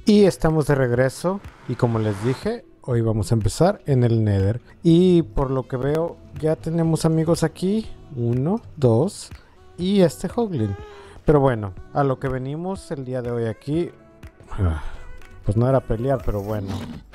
Y estamos de regreso y como les dije, hoy vamos a empezar en el Nether. Y por lo que veo ya tenemos amigos aquí, 1, 2 y este Hoglin. Pero bueno, a lo que venimos el día de hoy aquí, pues no era pelear, pero bueno.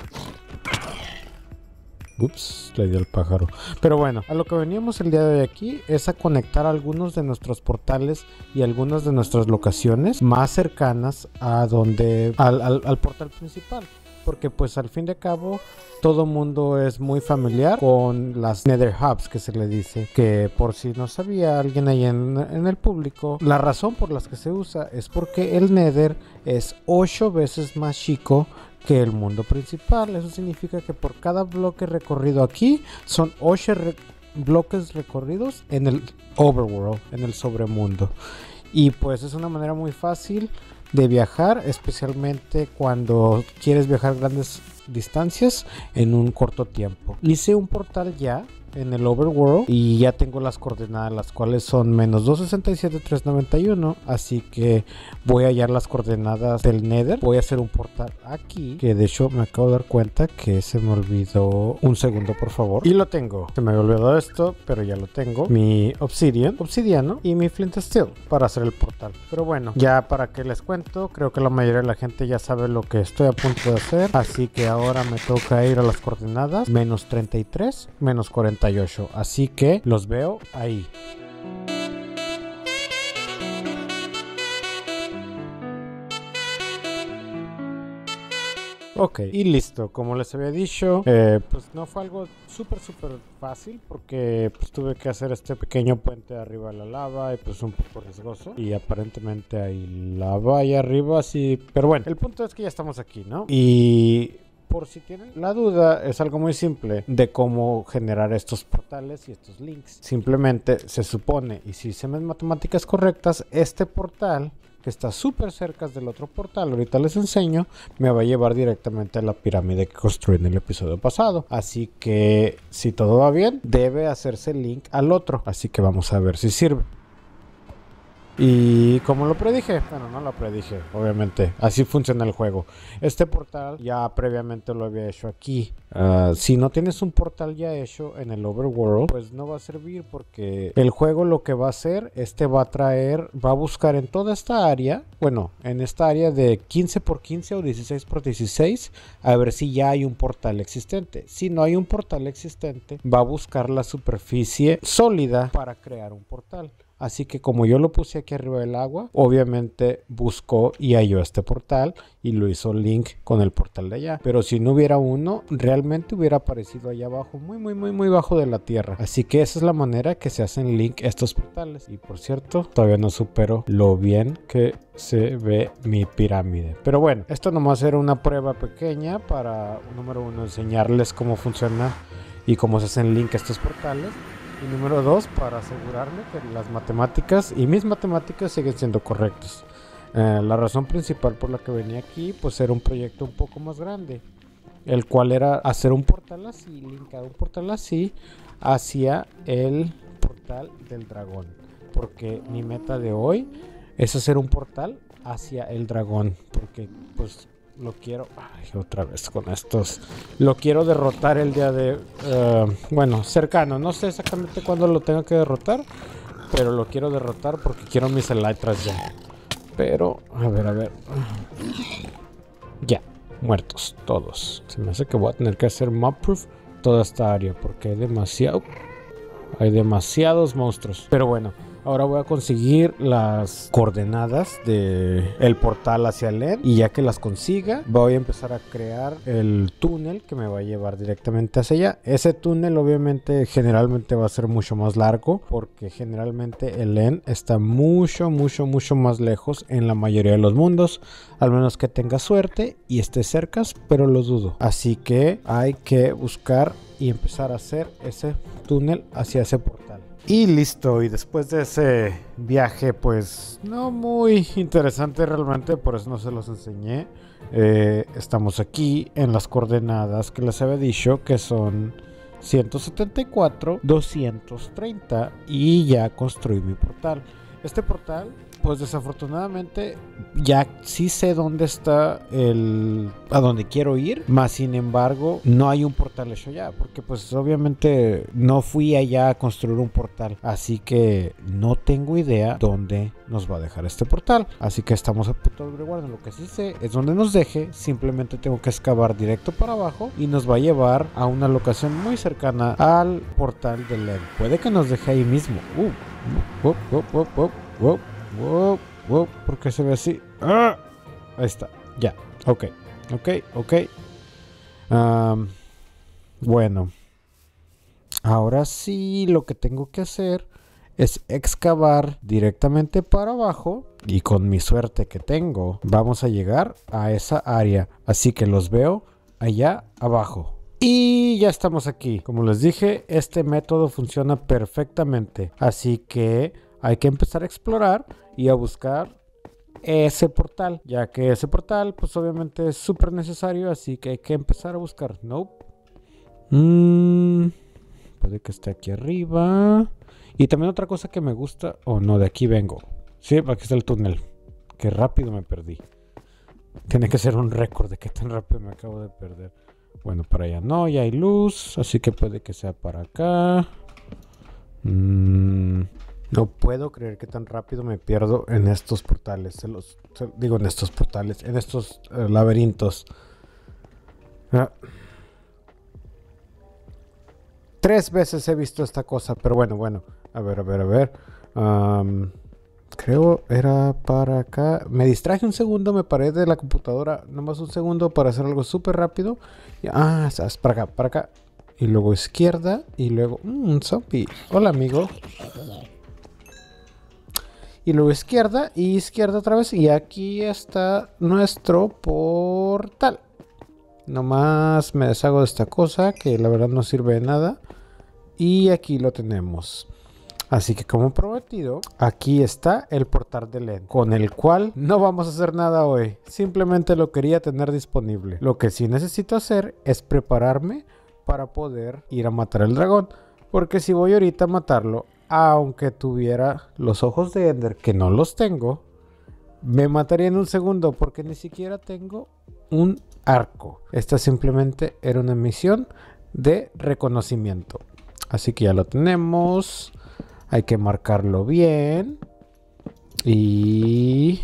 Ups, le dio el pájaro. Pero bueno, a lo que veníamos el día de hoy aquí es a conectar algunos de nuestros portales y algunas de nuestras locaciones más cercanas a donde al portal principal. Porque pues al fin de cabo todo mundo es muy familiar con las Nether Hubs, que se le dice. Que por si no sabía alguien ahí en el público, la razón por las que se usa es porque el Nether es 8 veces más chico que el mundo principal. Eso significa que por cada bloque recorrido aquí son 8 bloques recorridos en el overworld, en el sobremundo. Y pues es una manera muy fácil de viajar, especialmente cuando quieres viajar grandes distancias en un corto tiempo. Hice un portal ya en el overworld y ya tengo las coordenadas, las cuales son menos 267 391, así que voy a hallar las coordenadas del Nether. Voy a hacer un portal aquí, que de hecho me acabo de dar cuenta que se me olvidó. Un segundo, por favor. Y lo tengo. Se me había olvidado esto, pero ya lo tengo. Mi obsidiano y mi flint steel para hacer el portal. Pero bueno, ya para que les cuento, creo que la mayoría de la gente ya sabe lo que estoy a punto de hacer, así que ahora me toca ir a las coordenadas menos 33, menos 48. Así que los veo ahí. Ok, y listo. Como les había dicho, pues no fue algo súper fácil, porque pues tuve que hacer este pequeño puente arriba de la lava y pues un poco riesgoso. Y aparentemente hay lava ahí arriba, sí. Pero bueno, el punto es que ya estamos aquí, ¿no? Y por si tienen la duda, es algo muy simple de cómo generar estos portales y estos links. Simplemente se supone, y si hacemos matemáticas correctas, este portal que está súper cerca del otro portal, ahorita les enseño, me va a llevar directamente a la pirámide que construí en el episodio pasado. Así que si todo va bien, debe hacerse el link al otro. Así que vamos a ver si sirve. Y como lo predije, bueno, no lo predije, obviamente, así funciona el juego. Este portal ya previamente lo había hecho aquí. Si no tienes un portal ya hecho en el overworld, pues no va a servir, porque el juego lo que va a hacer, va a traer, va a buscar en toda esta área, bueno, en esta área de 15x15 o 16x16, a ver si ya hay un portal existente. Si no hay un portal existente, va a buscar la superficie sólida para crear un portal. Así que como yo lo puse aquí arriba del agua, obviamente buscó y halló este portal y lo hizo link con el portal de allá. Pero si no hubiera uno, realmente hubiera aparecido allá abajo, muy bajo de la tierra. Así que esa es la manera que se hacen link estos portales. Y por cierto, todavía no supero lo bien que se ve mi pirámide. Pero bueno, esto nomás era una prueba pequeña para, número 1, enseñarles cómo funciona y cómo se hacen link estos portales. Y número 2, para asegurarme que las matemáticas y mis matemáticas siguen siendo correctas. La razón principal por la que venía aquí, pues era un proyecto un poco más grande, el cual era hacer un portal así, linkar un portal así hacia el portal del dragón. Porque mi meta de hoy es hacer un portal hacia el dragón, porque pues lo quiero, otra vez con estos, lo quiero derrotar el día de, bueno, cercano, no sé exactamente cuándo lo tengo que derrotar, pero lo quiero derrotar porque quiero mis elytras ya. Pero, a ver, ya, muertos todos. Se me hace que voy a tener que hacer mobproof toda esta área porque hay demasiados monstruos. Pero bueno, ahora voy a conseguir las coordenadas del portal hacia el end. Y ya que las consiga, voy a empezar a crear el túnel que me va a llevar directamente hacia allá. Ese túnel obviamente generalmente va a ser mucho más largo, porque generalmente el end está mucho más lejos en la mayoría de los mundos. Al menos que tenga suerte y esté cerca, pero lo dudo. Así que hay que buscar y empezar a hacer ese túnel hacia ese portal. Y listo, y después de ese viaje, pues no muy interesante realmente, por eso no se los enseñé. Estamos aquí en las coordenadas que les había dicho, que son 174, 230, y ya construí mi portal. Este portal pues desafortunadamente ya sí sé dónde está a donde quiero ir, más sin embargo no hay un portal hecho ya, porque pues obviamente no fui allá a construir un portal, así que no tengo idea dónde nos va a dejar este portal, así que estamos a punto de averiguar. Lo que sí sé es donde nos deje, simplemente tengo que excavar directo para abajo y nos va a llevar a una locación muy cercana al portal del LED. Puede que nos deje ahí mismo. ¿Por qué se ve así? ¡Ah! Ahí está, ya, ok. Bueno, ahora sí lo que tengo que hacer es excavar directamente para abajo y con mi suerte que tengo vamos a llegar a esa área, así que los veo allá abajo. Y ya estamos aquí. Como les dije, este método funciona perfectamente, así que hay que empezar a explorar y a buscar ese portal, ya que ese portal pues obviamente es súper necesario, así que hay que empezar a buscar. Nope. Puede que esté aquí arriba. Y también otra cosa que me gusta, no, de aquí vengo. Sí, aquí está el túnel. Qué rápido me perdí. Tiene que ser un récord de qué tan rápido me acabo de perder. Bueno, para allá no, ya hay luz, así que puede que sea para acá. No puedo creer que tan rápido me pierdo en estos portales. En estos laberintos. 3 veces he visto esta cosa, pero bueno. A ver. Creo era para acá. Me distraje un segundo, me paré de la computadora. Nomás un segundo para hacer algo súper rápido. Es para acá. Y luego izquierda. Y luego un zombie. Hola, amigo. Y luego izquierda y izquierda otra vez. Y aquí está nuestro portal. Nomás me deshago de esta cosa que la verdad no sirve de nada. Y aquí lo tenemos. Así que como prometido, aquí está el portal de LED, con el cual no vamos a hacer nada hoy. Simplemente lo quería tener disponible. Lo que sí necesito hacer es prepararme para poder ir a matar al dragón. Porque si voy ahorita a matarlo, aunque tuviera los ojos de Ender, que no los tengo, me mataría en un segundo porque ni siquiera tengo un arco. Esta simplemente era una misión de reconocimiento. Así que ya lo tenemos. Hay que marcarlo bien. Y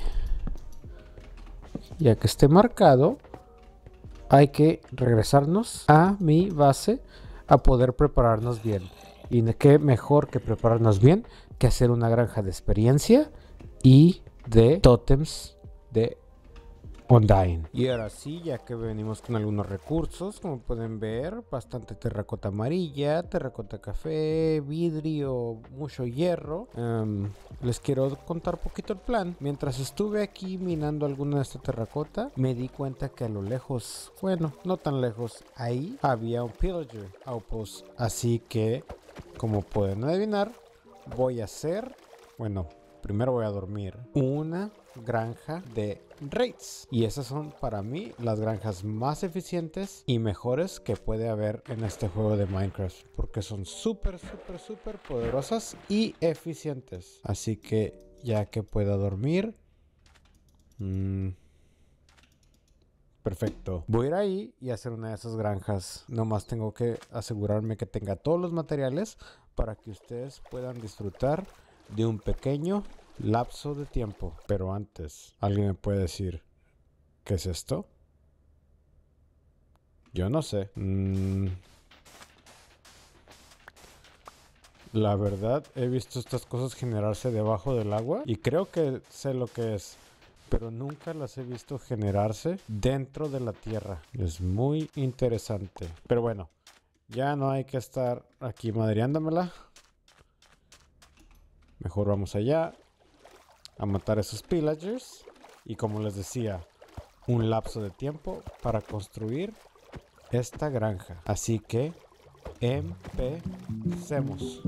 ya que esté marcado, hay que regresarnos a mi base a poder prepararnos bien. Y qué mejor que prepararnos bien que hacer una granja de experiencia y de tótems de Undyne. Y ahora sí, ya que venimos con algunos recursos, como pueden ver, bastante terracota amarilla, terracota café, vidrio, mucho hierro. Les quiero contar poquito el plan. Mientras estuve aquí minando alguna de esta terracota, me di cuenta que a lo lejos, bueno, no tan lejos, ahí había un pillager outpost. Así que, como pueden adivinar, voy a hacer, primero voy a dormir una granja de raids. Y esas son para mí las granjas más eficientes y mejores que puede haber en este juego de Minecraft. Porque son súper poderosas y eficientes. Así que ya que pueda dormir. Perfecto. Voy a ir ahí y hacer una de esas granjas. Nomás tengo que asegurarme que tenga todos los materiales para que ustedes puedan disfrutar de un pequeño lapso de tiempo. Pero antes, ¿alguien me puede decir qué es esto? Yo no sé. La verdad, he visto estas cosas generarse debajo del agua y creo que sé lo que es, pero nunca las he visto generarse dentro de la tierra. Es muy interesante. Pero bueno, ya no hay que estar aquí madreándomela. Mejor vamos allá a matar a esos pillagers. Y como les decía, un lapso de tiempo para construir esta granja. Así que empecemos.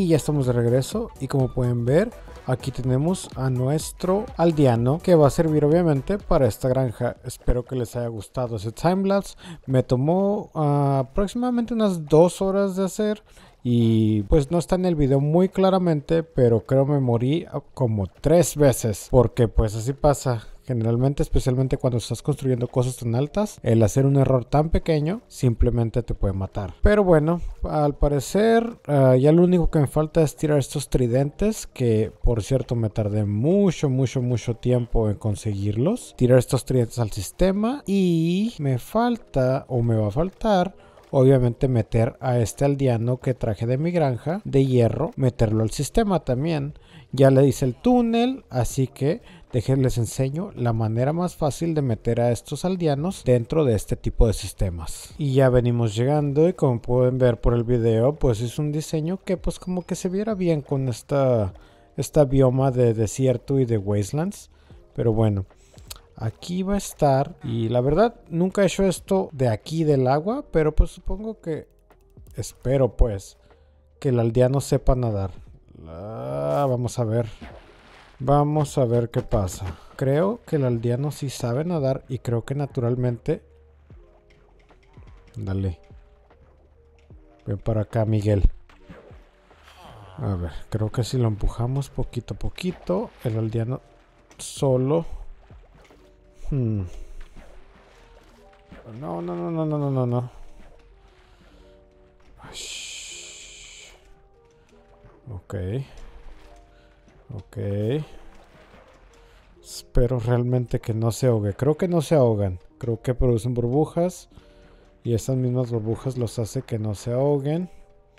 ya estamos de regreso y como pueden ver, aquí tenemos a nuestro aldeano que va a servir obviamente para esta granja. Espero que les haya gustado ese timelapse. Me tomó aproximadamente unas 2 horas de hacer. Y pues no está en el video muy claramente, pero creo me morí como 3 veces. Porque pues así pasa. Generalmente, especialmente cuando estás construyendo cosas tan altas, el hacer un error tan pequeño simplemente te puede matar. Pero bueno, al parecer ya lo único que me falta es tirar estos tridentes, que por cierto me tardé mucho tiempo en conseguirlos. Tirar estos tridentes al sistema y me falta o me va a faltar obviamente meter a este aldeano que traje de mi granja de hierro, meterlo al sistema también. Ya le hice el túnel, así que les enseño la manera más fácil de meter a estos aldeanos dentro de este tipo de sistemas. Y ya venimos llegando y como pueden ver por el video, pues es un diseño que pues como que se viera bien con esta bioma de desierto y de wastelands. Pero bueno, aquí va a estar, y la verdad nunca he hecho esto de aquí del agua, pero pues supongo que, espero pues, que el aldeano sepa nadar. Vamos a ver. Vamos a ver qué pasa. Creo que el aldeano sí sabe nadar y creo que naturalmente... Dale. Ven para acá, Miguel. A ver, creo que si lo empujamos poquito a poquito, el aldeano solo... No. Ok. Ok. Espero realmente que no se ahogue. Creo que no se ahogan. Creo que producen burbujas. Y esas mismas burbujas los hace que no se ahoguen.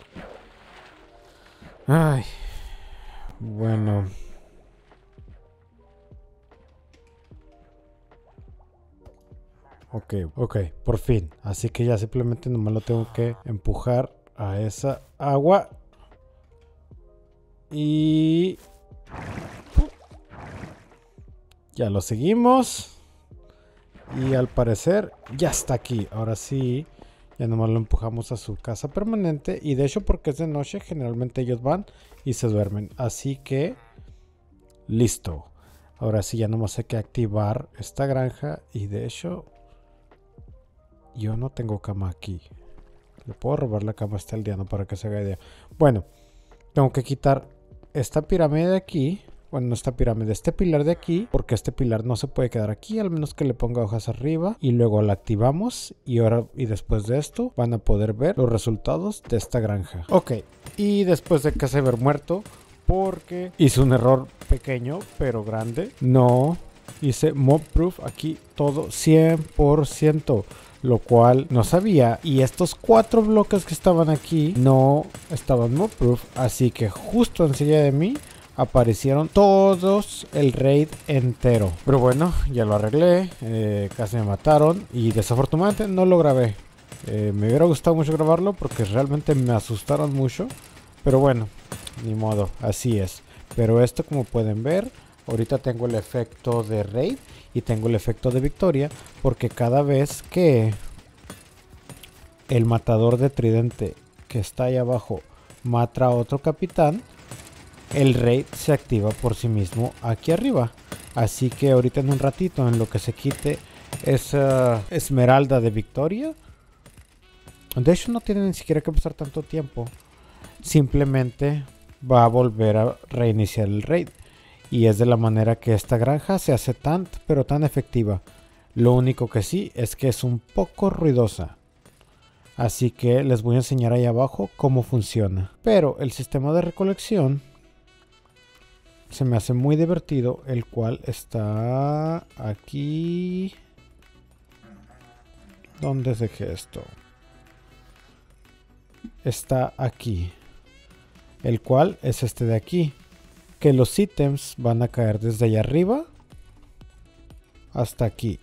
Ay. Bueno. Ok, por fin. Así que ya simplemente nomás lo tengo que empujar a esa agua. Y... ya lo seguimos. Y al parecer ya está aquí. Ahora sí, ya nomás lo empujamos a su casa permanente. Y de hecho porque es de noche, generalmente ellos van y se duermen. Así que... listo. Ahora sí ya nomás hay que activar esta granja. Y de hecho... yo no tengo cama aquí. Le puedo robar la cama a este aldeano para que se haga idea. Bueno, tengo que quitar esta pirámide de aquí. Bueno, no esta pirámide, este pilar de aquí. Porque este pilar no se puede quedar aquí, al menos que le ponga hojas arriba. Y luego la activamos. Y ahora y después de esto van a poder ver los resultados de esta granja. Ok, y después de casi haber muerto, porque hice un error pequeño pero grande. No hice mob proof aquí todo 100%. Lo cual no sabía. Y estos 4 bloques que estaban aquí no estaban mob proof. Así que justo enseguida de mí aparecieron todos el raid entero. Pero bueno, ya lo arreglé. Casi me mataron. Y desafortunadamente no lo grabé. Me hubiera gustado mucho grabarlo porque realmente me asustaron mucho. Pero bueno, ni modo, así es. Pero esto, como pueden ver, ahorita tengo el efecto de raid y tengo el efecto de victoria, porque cada vez que el matador de tridente que está ahí abajo mata a otro capitán, el raid se activa por sí mismo aquí arriba. Así que ahorita en un ratito, en lo que se quite esa esmeralda de victoria, de hecho no tiene ni siquiera que pasar tanto tiempo, simplemente va a volver a reiniciar el raid. Y es de la manera que esta granja se hace pero tan efectiva. Lo único que sí es que es un poco ruidosa. Así que les voy a enseñar ahí abajo cómo funciona. Pero el sistema de recolección se me hace muy divertido, el cual está aquí. ¿Dónde dejé esto? Está aquí. El cual es este de aquí. Que los ítems van a caer desde allá arriba hasta aquí.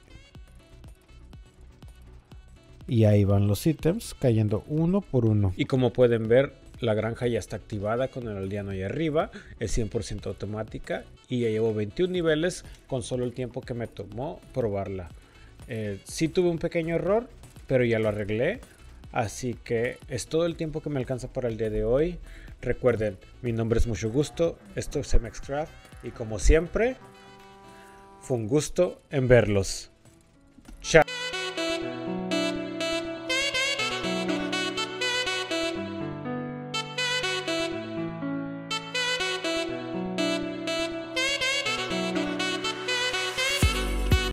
Y ahí van los ítems cayendo uno por uno. Y como pueden ver, la granja ya está activada con el aldeano ahí arriba. Es 100% automática. Y ya llevo 21 niveles con solo el tiempo que me tomó probarla. Sí tuve un pequeño error, pero ya lo arreglé. Así que es todo el tiempo que me alcanza para el día de hoy. Recuerden, mi nombre es Mucho Gusto, esto es MXCraft y como siempre, fue un gusto en verlos.